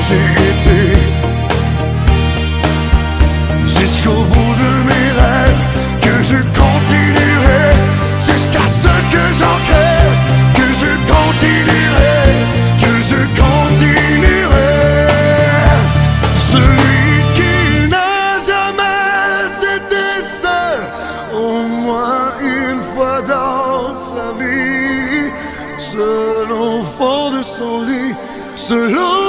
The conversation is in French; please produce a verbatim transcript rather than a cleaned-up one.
j'ai été. Jusqu'au bout de mes rêves, que je continuerai, jusqu'à ce que j'en crève, que je continuerai, que je continuerai. Celui qui n'a jamais été seul, au moins une fois dans sa vie, seul au fond de son lit, seul au